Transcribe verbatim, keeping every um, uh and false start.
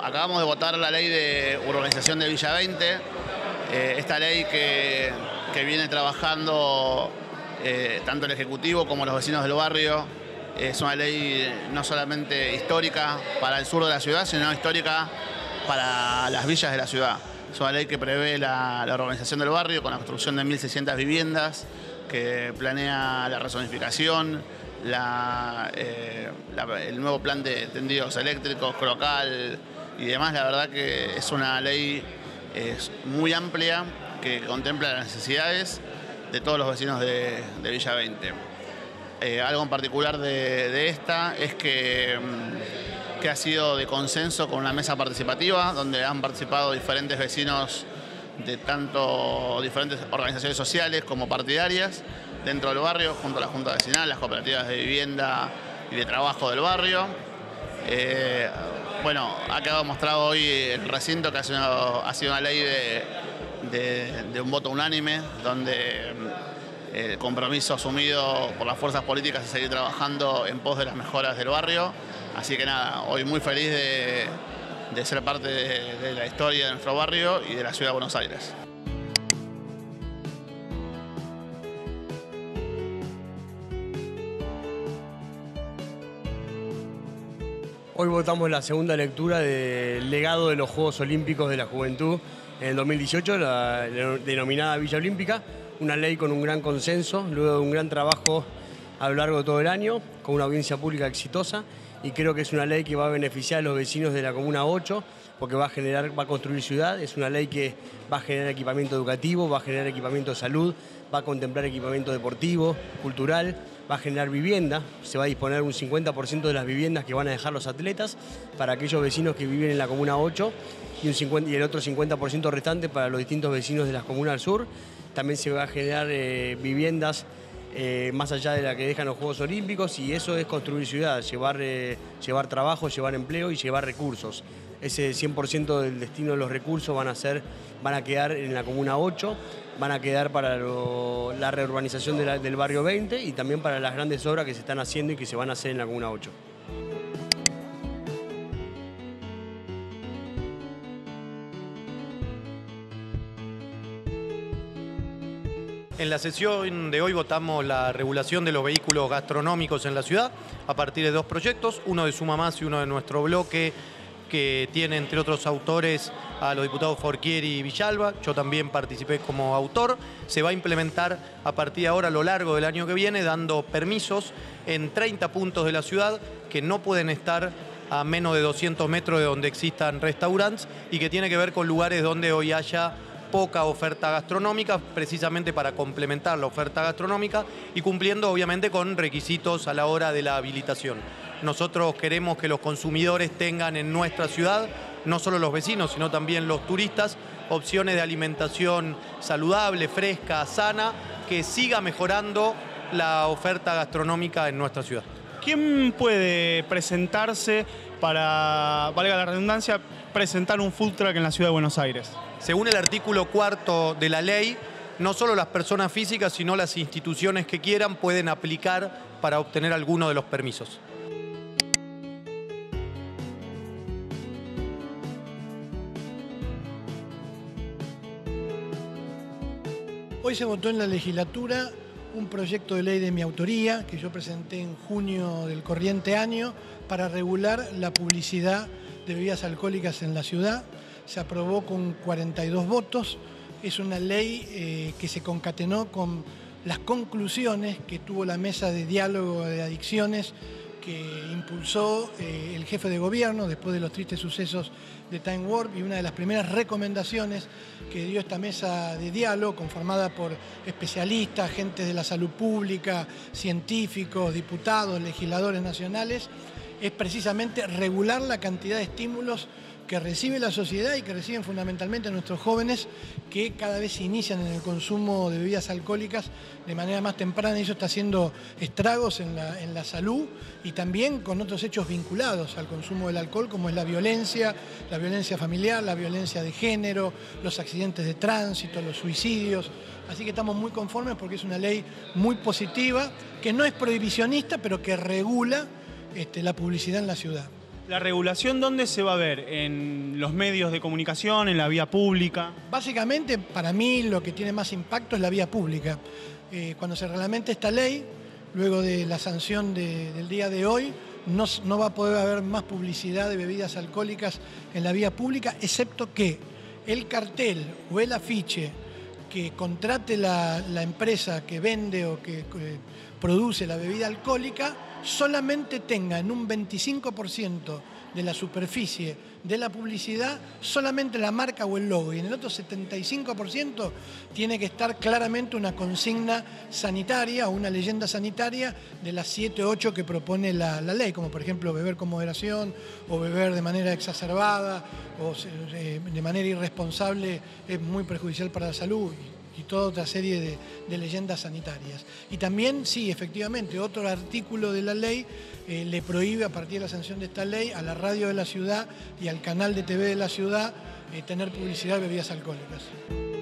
acabamos de votar la ley de urbanización de Villa veinte, eh, esta ley que, que viene trabajando eh, tanto el Ejecutivo como los vecinos del barrio. Es una ley no solamente histórica para el sur de la ciudad, sino histórica para las villas de la ciudad. Es una ley que prevé la, la urbanización del barrio con la construcción de mil seiscientas viviendas, que planea la rezonificación, la, eh, la, el nuevo plan de tendidos eléctricos, Crocal y demás. La verdad que es una ley es muy amplia que contempla las necesidades de todos los vecinos de, de Villa veinte. Eh, algo en particular de, de esta es que, que ha sido de consenso con una mesa participativa donde han participado diferentes vecinos de tanto diferentes organizaciones sociales como partidarias dentro del barrio, junto a la Junta Vecinal, las cooperativas de vivienda y de trabajo del barrio. Eh, bueno, ha quedado mostrado hoy el recinto que ha sido, ha sido una ley de, de, de un voto unánime, donde el compromiso asumido por las fuerzas políticas es seguir trabajando en pos de las mejoras del barrio. Así que nada, hoy muy feliz de, de ser parte de, de la historia de nuestro barrio y de la ciudad de Buenos Aires. Hoy votamos la segunda lectura del legado de los Juegos Olímpicos de la Juventud en el dos mil dieciocho, la denominada Villa Olímpica. Una ley con un gran consenso, luego de un gran trabajo a lo largo de todo el año, con una audiencia pública exitosa, y creo que es una ley que va a beneficiar a los vecinos de la Comuna ocho, porque va a generar, va a construir ciudad. Es una ley que va a generar equipamiento educativo, va a generar equipamiento de salud, va a contemplar equipamiento deportivo, cultural, va a generar vivienda. Se va a disponer un cincuenta por ciento de las viviendas que van a dejar los atletas para aquellos vecinos que viven en la Comuna ocho y, un cincuenta, y el otro cincuenta por ciento restante para los distintos vecinos de las comunas del sur. También se va a generar eh, viviendas eh, más allá de la que dejan los Juegos Olímpicos, y eso es construir ciudad, llevar, eh, llevar trabajo, llevar empleo y llevar recursos. Ese cien por ciento del destino de los recursos van a, ser, van a quedar en la Comuna ocho, van a quedar para lo, la reurbanización de la, del barrio veinte y también para las grandes obras que se están haciendo y que se van a hacer en la Comuna ocho. En la sesión de hoy votamos la regulación de los vehículos gastronómicos en la ciudad a partir de dos proyectos, uno de Suma Más y uno de nuestro bloque, que tiene entre otros autores a los diputados Forchieri y Villalba. Yo también participé como autor. Se va a implementar a partir de ahora a lo largo del año que viene, dando permisos en treinta puntos de la ciudad que no pueden estar a menos de doscientos metros de donde existan restaurantes, y que tiene que ver con lugares donde hoy haya poca oferta gastronómica, precisamente para complementar la oferta gastronómica y cumpliendo obviamente con requisitos a la hora de la habilitación. Nosotros queremos que los consumidores tengan en nuestra ciudad, no solo los vecinos, sino también los turistas, opciones de alimentación saludable, fresca, sana, que siga mejorando la oferta gastronómica en nuestra ciudad. ¿Quién puede presentarse para, valga la redundancia, presentar un food truck en la ciudad de Buenos Aires? Según el artículo cuarto de la ley, no solo las personas físicas, sino las instituciones que quieran pueden aplicar para obtener alguno de los permisos. Hoy se votó en la legislatura un proyecto de ley de mi autoría que yo presenté en junio del corriente año para regular la publicidad de bebidas alcohólicas en la ciudad. Se aprobó con cuarenta y dos votos. Es una ley eh, que se concatenó con las conclusiones que tuvo la mesa de diálogo de adicciones que impulsó eh, el jefe de gobierno después de los tristes sucesos de Time Warp, y una de las primeras recomendaciones que dio esta mesa de diálogo, conformada por especialistas, agentes de la salud pública, científicos, diputados, legisladores nacionales, es precisamente regular la cantidad de estímulos que recibe la sociedad y que reciben fundamentalmente nuestros jóvenes, que cada vez se inician en el consumo de bebidas alcohólicas de manera más temprana, y eso está haciendo estragos en la, en la salud, y también con otros hechos vinculados al consumo del alcohol, como es la violencia, la violencia familiar, la violencia de género, los accidentes de tránsito, los suicidios. Así que estamos muy conformes porque es una ley muy positiva, que no es prohibicionista, pero que regula este, la publicidad en la ciudad. ¿La regulación dónde se va a ver? ¿En los medios de comunicación, en la vía pública? Básicamente, para mí, lo que tiene más impacto es la vía pública. Eh, cuando se reglamente esta ley, luego de la sanción de, del día de hoy, no, no va a poder haber más publicidad de bebidas alcohólicas en la vía pública, excepto que el cartel o el afiche que contrate la, la empresa que vende o que, que produce la bebida alcohólica solamente tenga en un veinticinco por ciento de la superficie de la publicidad solamente la marca o el logo, y en el otro setenta y cinco por ciento tiene que estar claramente una consigna sanitaria o una leyenda sanitaria de las siete o ocho que propone la, la ley, como por ejemplo beber con moderación o beber de manera exacerbada o eh, de manera irresponsable es muy perjudicial para la salud. Y toda otra serie de, de leyendas sanitarias. Y también, sí, efectivamente, otro artículo de la ley eh, le prohíbe, a partir de la sanción de esta ley, a la radio de la ciudad y al canal de T V de la ciudad eh, tener publicidad de bebidas alcohólicas.